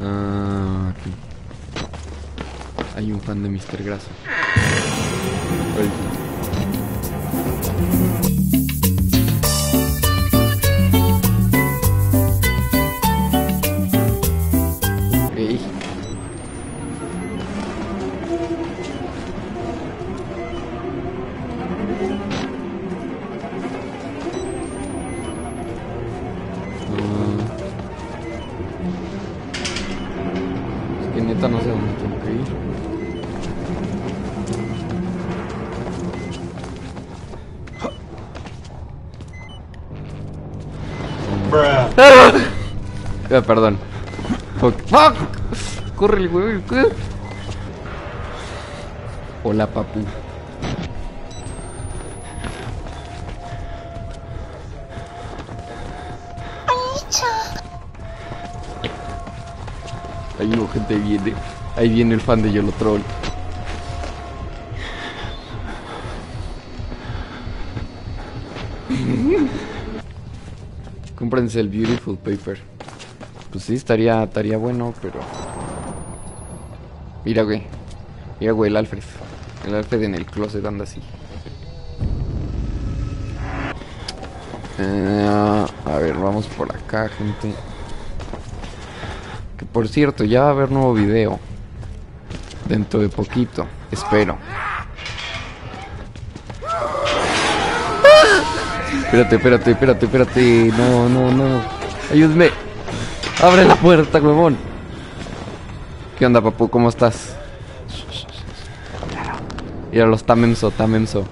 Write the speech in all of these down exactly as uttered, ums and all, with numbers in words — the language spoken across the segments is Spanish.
Ah, aquí. Hay un fan de míster Grasa. Ay. Ey. Es que neta no sé dónde tengo que ir. Ah, perdón. Fuck. Fuck. Corre el güey. Hola, papu. Ahí no, gente viene. Ahí viene el fan de Yolo Troll. Cómprense el Beautiful Paper. Pues sí, estaría, estaría bueno, pero... Mira, güey. Mira, güey, el Alfred. El Alfred en el closet anda así. Eh, a ver, vamos por acá, gente. Que por cierto, ya va a haber nuevo video. Dentro de poquito, espero. Espérate, espérate, espérate, espérate. No, no, no. Ayúdame. Abre la puerta, huevón. ¿Qué onda, papu? ¿Cómo estás? Míralo, está menso, está menso.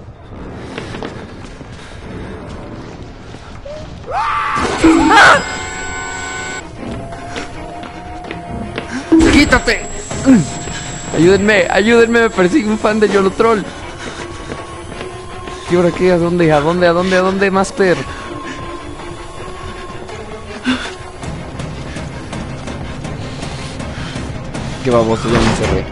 ¡Quítate! Ayúdenme, ayúdenme, me persigue un fan de Yolo Troll. ¿Qué hora qué? ¿A dónde? ¿A dónde? ¿A dónde? ¿A dónde, Master? Qué baboso, ya me encerré.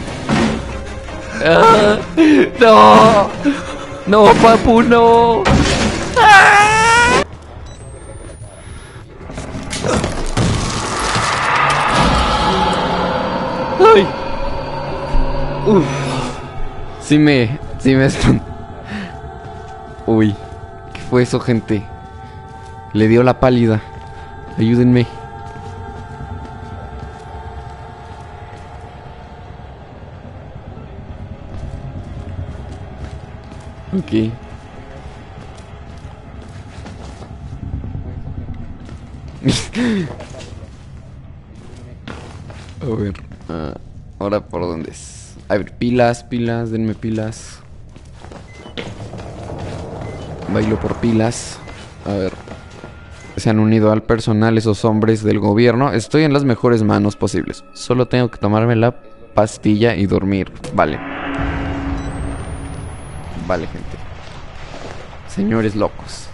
¡Ah! ¡No! ¡No, papu, no! ¡Ah! ¡Ay! ¡Uf! Sí me... Sí me están... Uy, ¿qué fue eso, gente? Le dio la pálida. Ayúdenme. Ok. A ver, uh, ahora por dónde es. A ver, pilas, pilas, denme pilas. Bailo por pilas. A ver. Se han unido al personal esos hombres del gobierno. Estoy en las mejores manos posibles. Solo tengo que tomarme la pastilla y dormir. Vale. Vale, gente. Señores locos.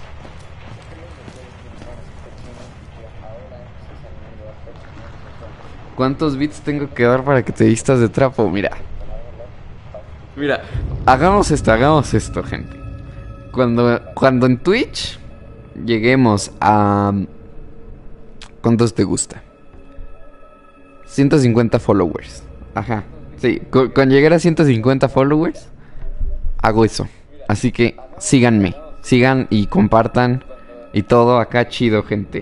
¿Cuántos bits tengo que dar para que te vistas de trapo? Mira. Mira. Hagamos esto, hagamos esto, gente. Cuando, cuando en Twitch lleguemos a... ¿Cuántos te gusta? ciento cincuenta followers. Ajá. Sí, con, con llegar a ciento cincuenta followers hago eso. Así que síganme. Sigan y compartan. Y todo acá chido, gente.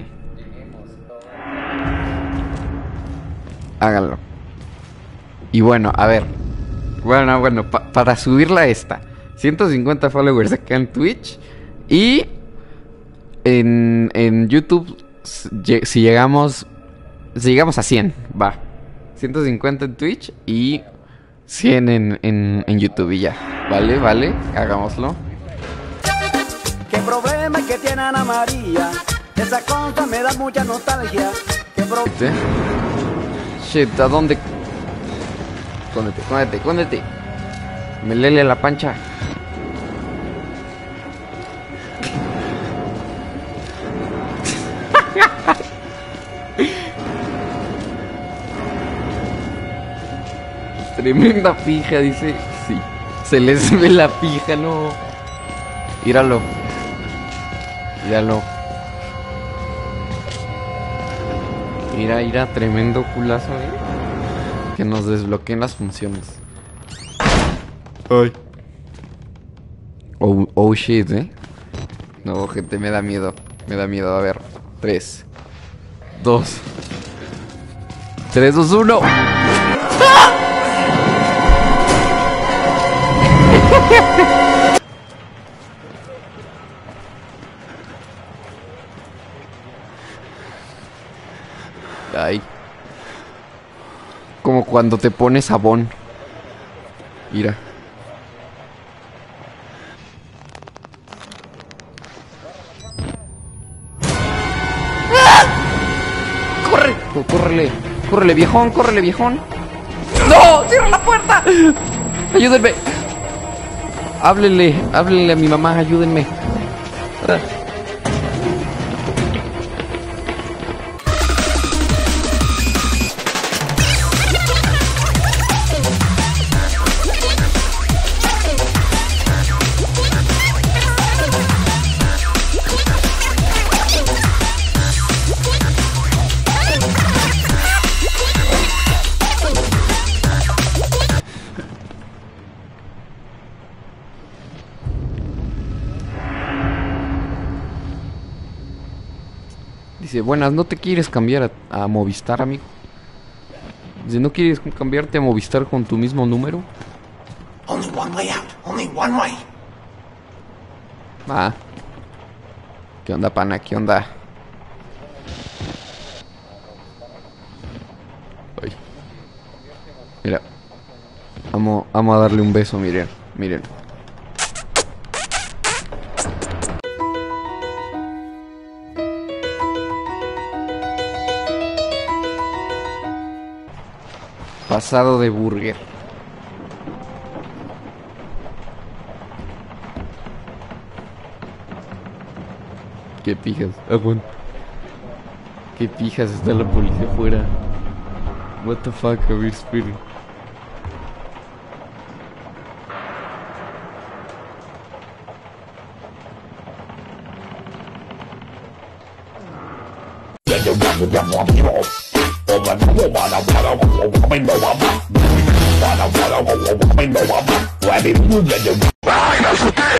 Háganlo. Y bueno, a ver. Bueno, bueno, pa para subirla a esta. ciento cincuenta followers acá en Twitch. Y en, en YouTube, si llegamos, si llegamos a cien, va. ciento cincuenta en Twitch y cien en, en, en YouTube y ya. Vale, vale, hagámoslo. ¿Qué problema que tiene Ana María? Esa cosa me da mucha nostalgia. ¿Qué problema? Shit, ¿a dónde? Cóndete, cóndete, cóndete. Me lele la pancha. Tremenda pija, dice. Sí. Se les ve la pija, no. Míralo. Míralo. Mira, mira, tremendo culazo, ¿eh? Que nos desbloqueen las funciones. Ay. Oh, oh shit, ¿eh? No, gente, me da miedo. Me da miedo. A ver. Tres. Dos. Tres, dos, uno. Ay. Como cuando te pones sabón. Mira. ¡Corre! Oh, córrele. Córrele, viejón, córrele, viejón. ¡No! ¡Cierra la puerta! Ayúdenme. Háblenle, háblenle a mi mamá, ayúdenme. Ah. Dice, buenas, ¿no te quieres cambiar a, a Movistar, amigo? Dice, ¿no quieres cambiarte a Movistar con tu mismo número? Only one way out. Only one way. Ah. ¿Qué onda, pana? ¿Qué onda? Ay. Mira. Vamos, vamos a darle un beso, miren. Miren. Pasado de burger. Qué pijas. Ah, bueno. Qué pijas, está la policía afuera. What the fuck, a ver, esperen.